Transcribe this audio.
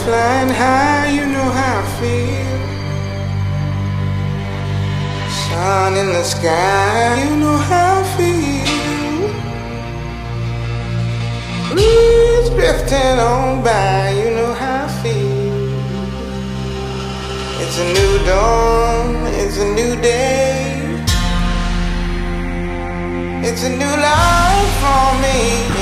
flying high, you know how I feel. Sun in the sky, you know how I feel. Breeze drifting on by, you know how I feel. It's a new dawn, it's a new day. It's a new life for me.